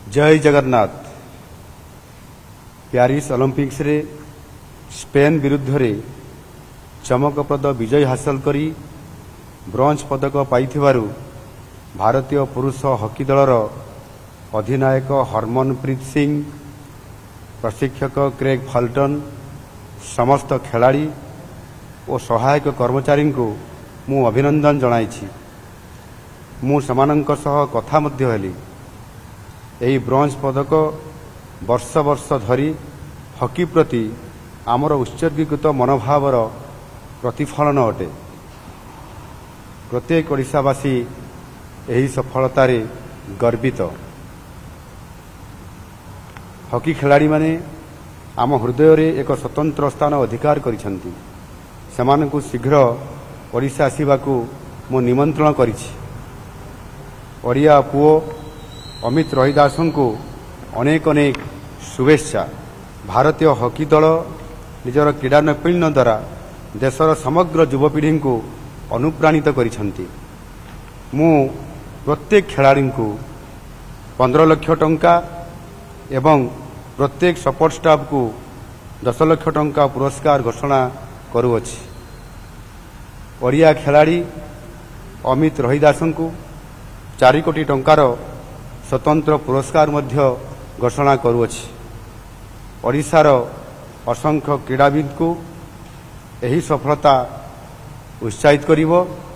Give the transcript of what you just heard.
जय Jagannath. Paris Olympics रे Spain विरुद्ध रे चमकप्रद विजय हासिल करी ब्रोंज पदक पाइथिबारु भारतीय पुरुष हॉकी दलर अधिनायक हरमनप्रीत सिंह, प्रशिक्षक क्रेग फल्टन, समस्त खिलाड़ी और सहायक कर्मचारी को मु अभिनंदन जणाइछि। मु समानंक सह कथा मध्य हेली। एही ब्रोंज पदक वर्ष वर्ष धरी हॉकी प्रति आमर उत्सर्गीकृत मनोभावर प्रतिफलन अटे। प्रत्येक ओडिशावासी एही सफलतार गर्वित। हॉकी खिलाड़ी माने आम हृदय रे एक स्वतंत्र स्थान अधिकार करिसेंती। सेमानकु शीघ्र ओडिशा आसिबाकू मु निमंत्रण करिछि। ओडिया पुओ अमित रहीदासन को अनेक अनेक शुभेच्छा। भारतीय हॉकी दल निजर क्रीडा नैपुण्य द्वारा देशर समग्र युवपीढ़ी को अनुप्राणित करिसेंती। मु प्रत्येक खिलाड़ी को 15 लाख टंका एवं प्रत्येक सपोर्ट स्टाफ को 10 लाख टंका पुरस्कार घोषणा करुअछि। ओडिया खिलाड़ी अमित रहीदासन को 4 कोटी टंकार स्वतंत्र पुरस्कार मध्य घोषणा करुअछि। ओडिशार असंख्य क्रीड़ाविद को यही सफलता उत्साहित करिवो।